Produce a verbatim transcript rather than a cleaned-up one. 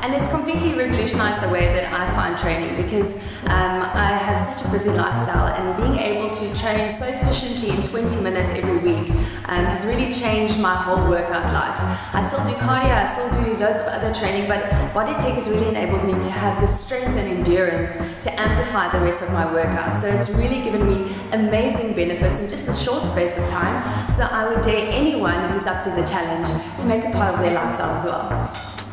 And it's completely revolutionized the way that I find training, because um, I have such a busy lifestyle, and being able to train so efficiently in twenty minutes every week um, has really changed my whole workout life. I still do cardio, I still do loads of other training, but BODYTEC has really enabled me to have the strength and endurance to amplify the rest of my workout. So it's really given me amazing benefits in just a short space of time. So I would dare anyone who's up to the challenge to make it part of their lifestyle as well.